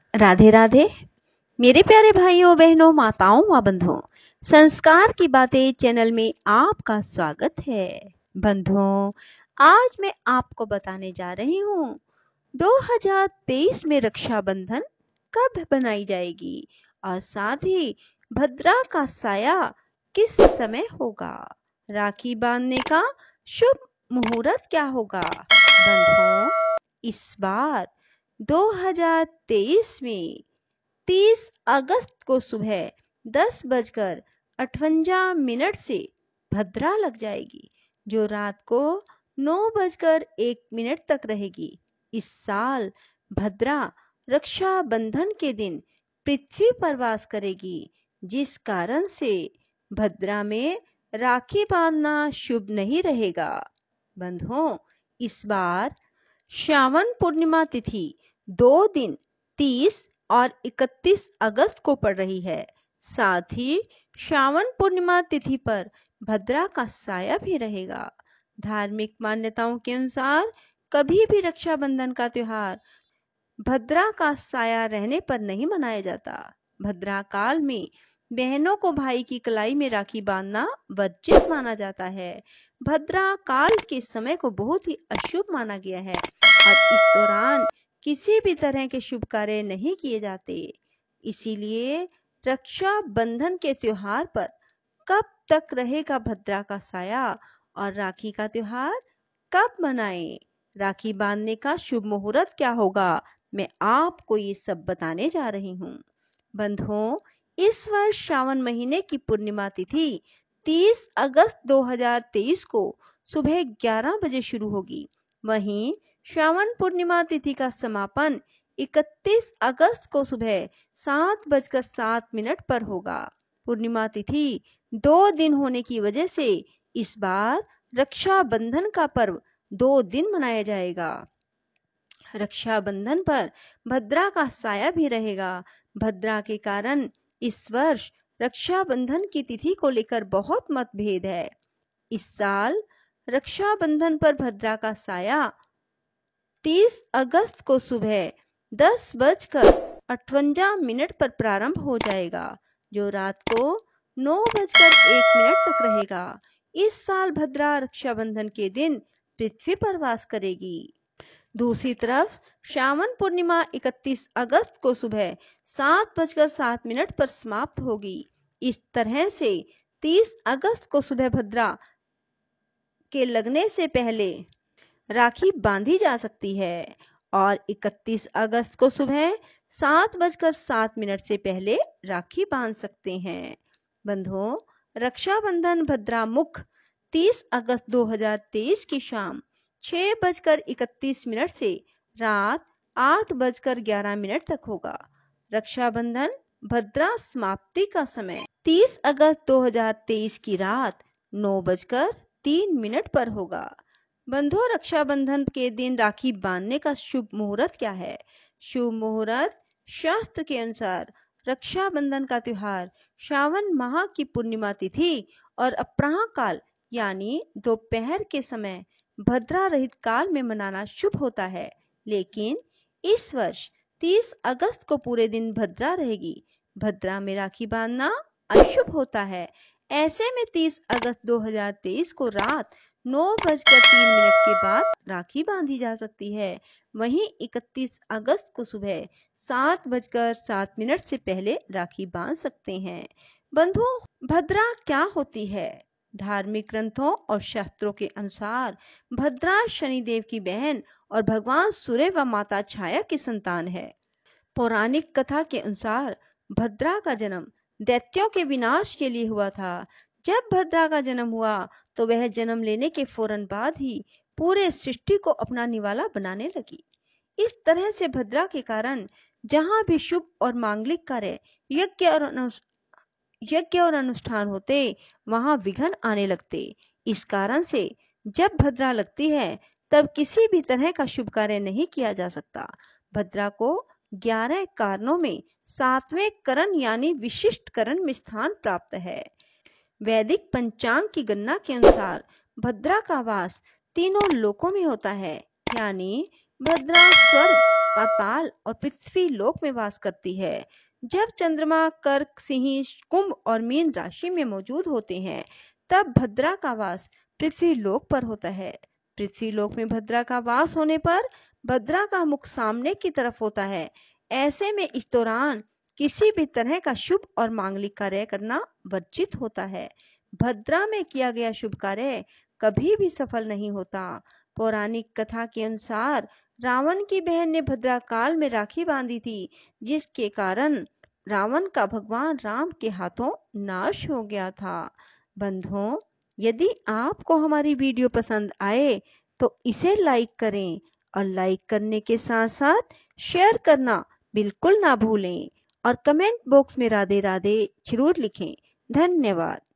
राधे राधे मेरे प्यारे भाइयों बहनों माताओं व बंधुओं, संस्कार की बातें चैनल में आपका स्वागत है। बंधुओं, आज मैं आपको बताने जा रही हूँ 2023 में रक्षाबंधन कब बनाई जाएगी और साथ ही भद्रा का साया किस समय होगा। राखी बांधने का शुभ मुहूर्त क्या होगा। बंधुओं, इस बार 2023 में 30 अगस्त को सुबह 10:58 से भद्रा लग जाएगी, जो रात को 9:01 तक रहेगी। इस साल भद्रा रक्षाबंधन के दिन पृथ्वी पर वास करेगी, जिस कारण से भद्रा में राखी बांधना शुभ नहीं रहेगा। बंधुओं, इस बार श्रावण पूर्णिमा तिथि 2 दिन 30 और 31 अगस्त को पड़ रही है। साथ ही श्रावण पूर्णिमा तिथि पर भद्रा का साया भी रहेगा। धार्मिक मान्यताओं के अनुसार कभी भी रक्षाबंधन का त्योहार भद्रा का साया रहने पर नहीं मनाया जाता। भद्रा काल में बहनों को भाई की कलाई में राखी बांधना वर्जित माना जाता है। भद्रा काल के समय को बहुत ही अशुभ माना गया है और इस दौरान किसी भी तरह के शुभ कार्य नहीं किए जाते। इसीलिए रक्षाबंधन के त्योहार पर कब तक रहेगा भद्रा का साया और राखी का त्योहार कब मनाएं, राखी बांधने का शुभ मुहूर्त क्या होगा, मैं आपको ये सब बताने जा रही हूँ। बंधुओं, इस वर्ष श्रावण महीने की पूर्णिमा तिथि 30 अगस्त 2023 को सुबह 11 बजे शुरू होगी। वहीं श्रावण पूर्णिमा तिथि का समापन 31 अगस्त को सुबह 7:07 पर होगा। पूर्णिमा तिथि 2 दिन होने की वजह से इस बार रक्षाबंधन का पर्व 2 दिन मनाया जाएगा। रक्षाबंधन पर भद्रा का साया भी रहेगा। भद्रा के कारण इस वर्ष रक्षाबंधन की तिथि को लेकर बहुत मतभेद है। इस साल रक्षाबंधन पर भद्रा का साया 30 अगस्त को सुबह 10:58 पर प्रारंभ हो जाएगा, जो रात को 9:01 तक रहेगा। इस साल भद्रा रक्षाबंधन के दिन पृथ्वी पर वास करेगी। दूसरी तरफ श्रावण पूर्णिमा 31 अगस्त को सुबह 7:07 पर समाप्त होगी। इस तरह से 30 अगस्त को सुबह भद्रा के लगने से पहले राखी बांधी जा सकती है और 31 अगस्त को सुबह 7:07 से पहले राखी बांध सकते हैं। बंधुओं, रक्षाबंधन भद्रा मुख 30 अगस्त 2023 की शाम 6:31 से रात 8:11 तक होगा। रक्षाबंधन भद्रा समाप्ति का समय 30 अगस्त 2023 की रात 9:03 पर होगा। बंधुओं, रक्षाबंधन के दिन राखी बांधने का शुभ मुहूर्त क्या है। शुभ मुहूर्त शास्त्र के अनुसार रक्षाबंधन का त्योहार श्रावण माह की पूर्णिमा तिथि और अपराह्न काल यानी दोपहर के समय भद्रा रहित काल में मनाना शुभ होता है। लेकिन इस वर्ष 30 अगस्त को पूरे दिन भद्रा रहेगी। भद्रा में राखी बांधना अशुभ होता है। ऐसे में 30 अगस्त 2023 को रात 9:03 के बाद राखी बांधी जा सकती है। वहीं 31 अगस्त को सुबह 7:07 से पहले राखी बांध सकते हैं। बंधुओं, भद्रा क्या होती है। धार्मिक ग्रंथों और शास्त्रों के अनुसार भद्रा शनिदेव की बहन और भगवान सूर्य व माता छाया की संतान है। पौराणिक कथा के अनुसार भद्रा का जन्म दैत्यों के विनाश के लिए हुआ था। जब भद्रा का जन्म हुआ तो वह जन्म लेने के फौरन बाद ही पूरे सृष्टि को अपना निवाला बनाने लगी। इस तरह से भद्रा के कारण जहां भी शुभ और मांगलिक कार्य यज्ञ और अनुष्ठान होते, वहां विघ्न आने लगते। इस कारण से जब भद्रा लगती है तब किसी भी तरह का शुभ कार्य नहीं किया जा सकता। भद्रा को 11 कारणों में 7वें करण यानी विशिष्ट करण में स्थान प्राप्त है। वैदिक पंचांग की गणना के अनुसार भद्रा का वास तीनों लोकों में होता है, यानी भद्रा स्वर्ग पाताल और पृथ्वी लोक में वास करती है। जब चंद्रमा कर्क, सिंह, कुंभ और मीन राशि में मौजूद होते हैं, तब भद्रा का वास पृथ्वी लोक पर होता है। पृथ्वी लोक में भद्रा का वास होने पर भद्रा का मुख सामने की तरफ होता है। ऐसे में इस दौरान किसी भी तरह का शुभ और मांगलिक कार्य करना वर्जित होता है। भद्रा में किया गया शुभ कार्य कभी भी सफल नहीं होता। पौराणिक कथा के अनुसार रावण की बहन ने भद्रा काल में राखी बांधी थी, जिसके कारण रावण का भगवान राम के हाथों नाश हो गया था। बंधुओं, यदि आपको हमारी वीडियो पसंद आए तो इसे लाइक करें और लाइक करने के साथ साथ शेयर करना बिल्कुल ना भूलें और कमेंट बॉक्स में राधे राधे जरूर लिखें। धन्यवाद।